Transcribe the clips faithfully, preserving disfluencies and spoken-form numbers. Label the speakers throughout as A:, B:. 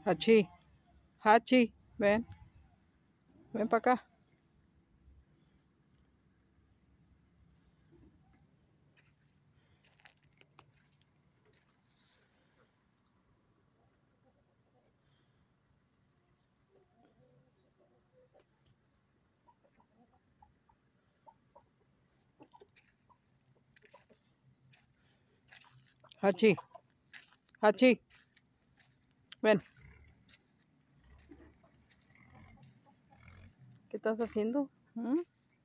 A: Hachi, Hachi, ven, ven para acá. Hachi, Hachi, ven. ¿Qué estás haciendo? ¿Mm?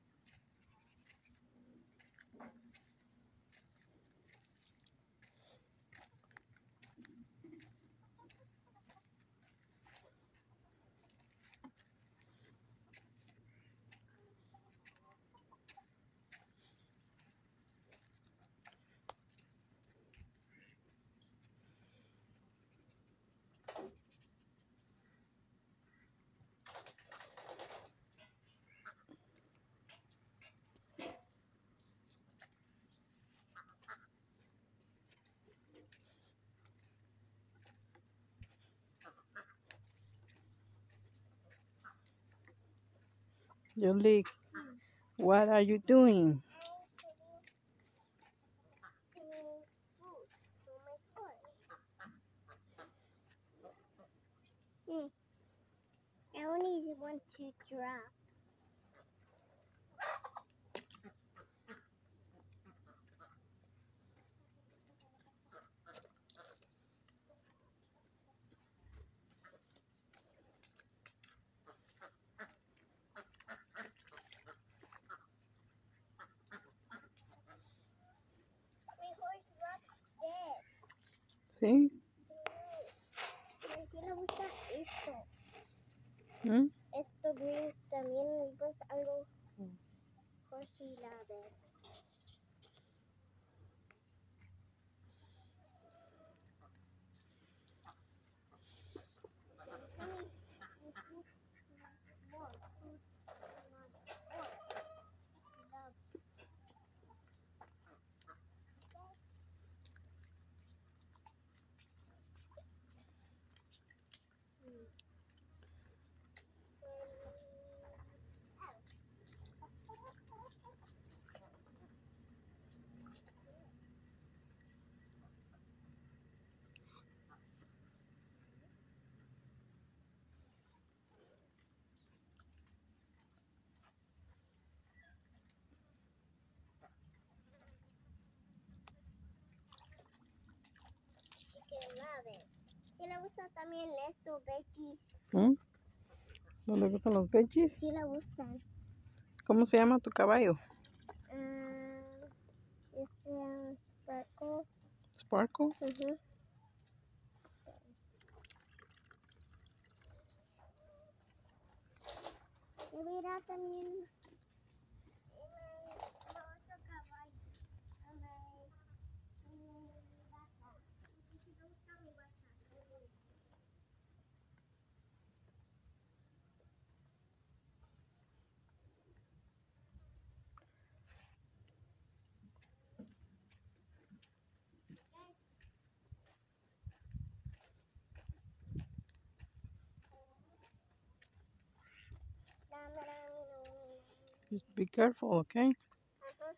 A: Julie, what are you doing?
B: I only want to drop. My horse loves this.
A: ¿Sí?
B: ¿A quién le gusta esto?
A: ¿Mm?
B: Esto green también, pues algo horsey ladder. Sí le gusta también esto, veggies.
A: ¿Mm? ¿No le gustan los veggies?
B: Sí le gustan.
A: ¿Cómo se llama tu caballo?
B: Uh, este es Sparkle.
A: Sparkle.
B: Uh-huh. Y mira también otro caballo.
A: Just be careful, okay?
B: Uh-huh.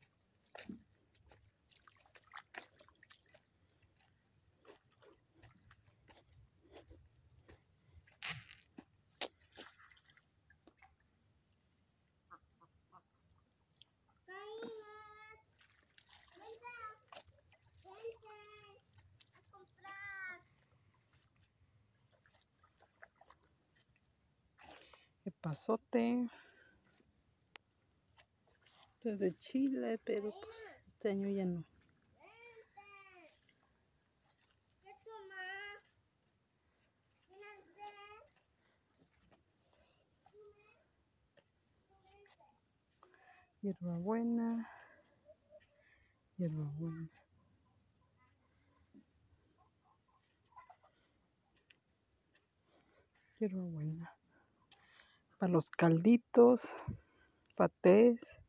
A: ¿Qué pasote? Esto es de Chile, pero pues este año ya no. Hierbabuena. Hierbabuena. Hierbabuena. Para los calditos, patés.